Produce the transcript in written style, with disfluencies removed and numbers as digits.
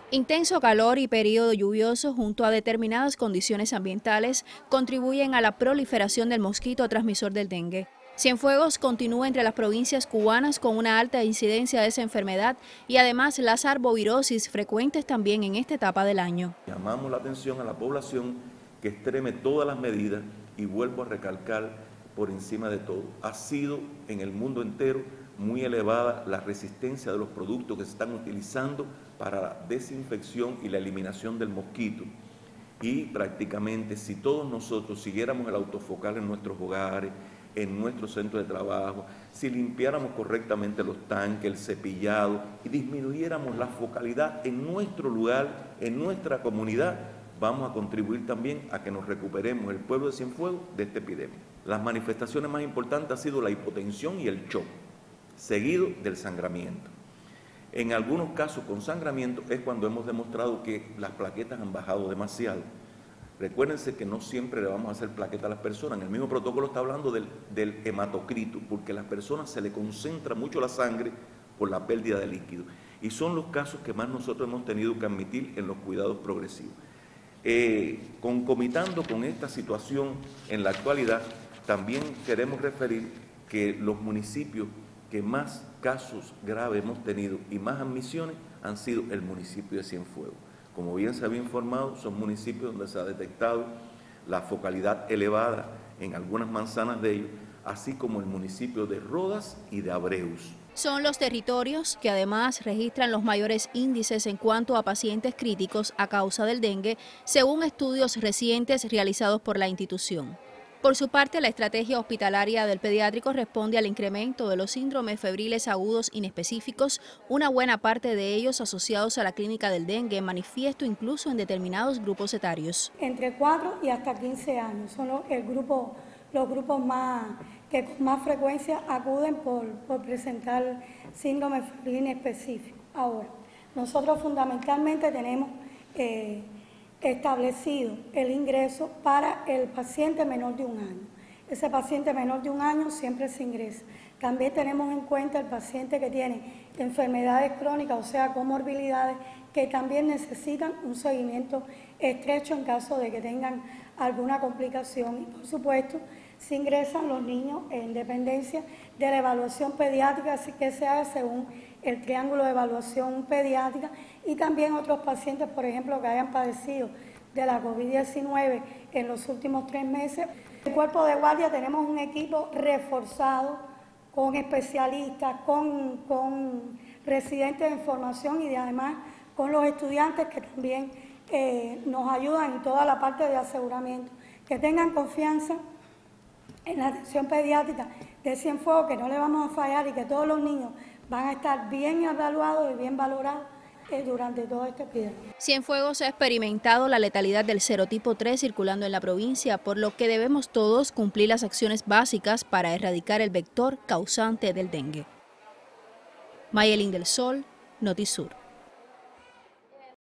Intenso calor y periodo lluvioso junto a determinadas condiciones ambientales contribuyen a la proliferación del mosquito transmisor del dengue. Cienfuegos continúa entre las provincias cubanas con una alta incidencia de esa enfermedad y además las arbovirosis frecuentes también en esta etapa del año. Llamamos la atención a la población que extreme todas las medidas y vuelvo a recalcar por encima de todo, ha sido en el mundo entero muy elevada la resistencia de los productos que se están utilizando para la desinfección y la eliminación del mosquito. Y prácticamente si todos nosotros siguiéramos el autofocal en nuestros hogares, en nuestros centros de trabajo, si limpiáramos correctamente los tanques, el cepillado y disminuyéramos la focalidad en nuestro lugar, en nuestra comunidad, vamos a contribuir también a que nos recuperemos el pueblo de Cienfuegos de esta epidemia. Las manifestaciones más importantes han sido la hipotensión y el shock, seguido del sangramiento. En algunos casos con sangramiento es cuando hemos demostrado que las plaquetas han bajado demasiado. Recuérdense que no siempre le vamos a hacer plaqueta a las personas. En el mismo protocolo está hablando del hematocrito, porque a las personas se le concentra mucho la sangre por la pérdida de líquido. Y son los casos que más nosotros hemos tenido que admitir en los cuidados progresivos. Concomitando con esta situación en la actualidad, también queremos referir que los municipios que más casos graves hemos tenido y más admisiones han sido el municipio de Cienfuegos. Como bien se había informado, son municipios donde se ha detectado la focalidad elevada en algunas manzanas de ellos, así como el municipio de Rodas y de Abreus. Son los territorios que además registran los mayores índices en cuanto a pacientes críticos a causa del dengue, según estudios recientes realizados por la institución. Por su parte, la estrategia hospitalaria del pediátrico responde al incremento de los síndromes febriles agudos inespecíficos, una buena parte de ellos asociados a la clínica del dengue, manifiesto incluso en determinados grupos etarios. Entre 4 y hasta 15 años son los grupos que con más frecuencia acuden por presentar síndrome febril inespecífico. Ahora, nosotros fundamentalmente tenemos establecido el ingreso para el paciente menor de 1 año. Ese paciente menor de 1 año siempre se ingresa. También tenemos en cuenta el paciente que tiene enfermedades crónicas, o sea, comorbilidades, que también necesitan un seguimiento estrecho en caso de que tengan alguna complicación. Y por supuesto, se ingresan los niños en dependencia de la evaluación pediátrica, así que se hace según el triángulo de evaluación pediátrica, y también otros pacientes, por ejemplo, que hayan padecido de la COVID-19 en los últimos 3 meses. En el cuerpo de guardia tenemos un equipo reforzado con especialistas, con residentes en formación y además con los estudiantes que también nos ayudan en toda la parte de aseguramiento. Que tengan confianza en la atención pediátrica de Cienfuegos, que no le vamos a fallar y que todos los niños van a estar bien evaluados y bien valorados durante todo este periodo. Cienfuegos ha experimentado la letalidad del serotipo 3 circulando en la provincia, por lo que debemos todos cumplir las acciones básicas para erradicar el vector causante del dengue. Mayelín del Sol, Notisur.